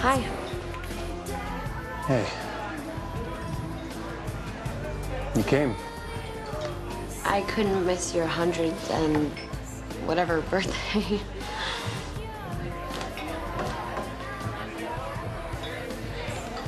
Hi. Hey. You came. I couldn't miss your 100th and whatever birthday.